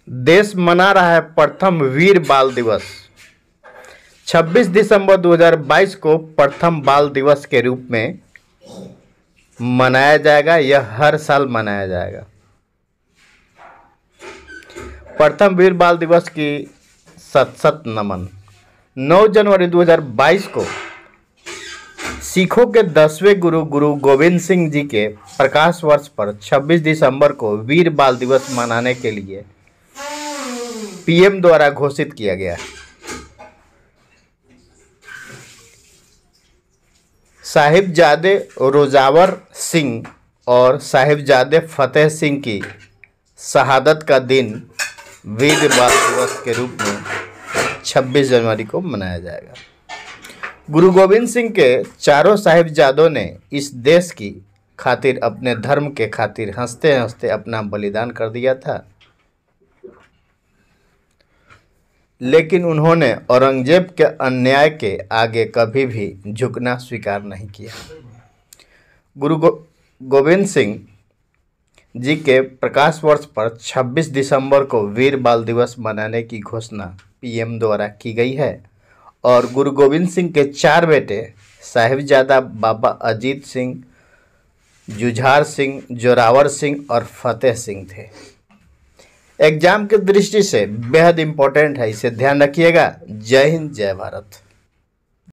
देश मना रहा है प्रथम वीर बाल दिवस। 26 दिसंबर 2022 को प्रथम बाल दिवस के रूप में मनाया जाएगा। यह हर साल मनाया जाएगा। प्रथम वीर बाल दिवस की शत नमन। 9 जनवरी 2022 को सिखों के 10वें गुरु गोविंद सिंह जी के प्रकाश वर्ष पर 26 दिसंबर को वीर बाल दिवस मनाने के लिए पीएम द्वारा घोषित किया गया। साहिबजादे रोजावर सिंह और साहिबजादे फतेह सिंह की शहादत का दिन वीर बाल दिवस के रूप में 26 जनवरी को मनाया जाएगा। गुरु गोविंद सिंह के चारों साहिबजादों ने इस देश की खातिर, अपने धर्म के खातिर हंसते हंसते अपना बलिदान कर दिया था, लेकिन उन्होंने औरंगजेब के अन्याय के आगे कभी भी झुकना स्वीकार नहीं किया। गुरु गोविंद सिंह जी के प्रकाश वर्ष पर 26 दिसंबर को वीर बाल दिवस मनाने की घोषणा पीएम द्वारा की गई है और गुरु गोविंद सिंह के 4 बेटे साहिबजादा बाबा अजीत सिंह, जुझार सिंह, जोरावर सिंह और फतेह सिंह थे। एग्जाम की दृष्टि से बेहद इम्पोर्टेंट है, इसे ध्यान रखिएगा। जय हिंद, जय भारत।